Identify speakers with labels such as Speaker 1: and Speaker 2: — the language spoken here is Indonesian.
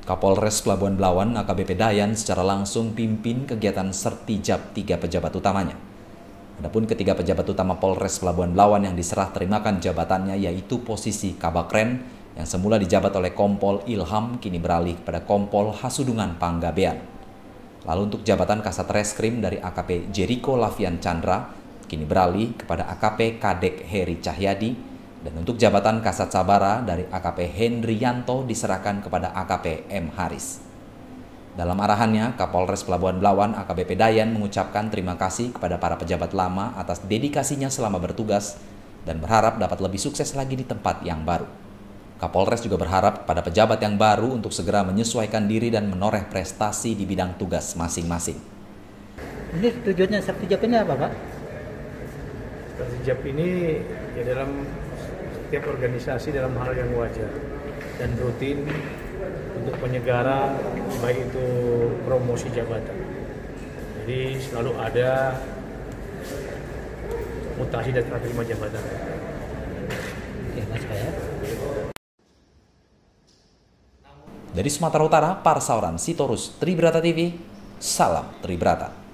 Speaker 1: Kapolres Pelabuhan Belawan AKBP Dayan secara langsung pimpin kegiatan sertijab 3 pejabat utamanya. Adapun ketiga pejabat utama Polres Pelabuhan Belawan yang diserah terimakan jabatannya yaitu posisi Kabakren yang semula dijabat oleh Kompol Ilham kini beralih kepada Kompol Hasudungan Panggabean. Lalu untuk jabatan Kasat Reskrim dari AKP Jericho Lavian Chandra kini beralih kepada AKP Kadek Heri Cahyadi. Dan untuk jabatan Kasat Sabara dari AKP Hendriyanto diserahkan kepada AKP M. Haris. Dalam arahannya, Kapolres Pelabuhan Belawan AKBP Dayan mengucapkan terima kasih kepada para pejabat lama atas dedikasinya selama bertugas dan berharap dapat lebih sukses lagi di tempat yang baru. Kapolres juga berharap pada pejabat yang baru untuk segera menyesuaikan diri dan menoreh prestasi di bidang tugas masing-masing.
Speaker 2: Ini tujuannya sertijab ini apa, Pak?
Speaker 3: Sertijab ini ya dalam setiap organisasi dalam hal yang wajar dan rutin untuk penyegaran, baik itu promosi jabatan. Jadi selalu ada mutasi dan terima jabatan.
Speaker 2: Oke, Mas ya.
Speaker 1: Dari Sumatera Utara, Parsauran Sitorus Tribrata TV, salam Tribrata.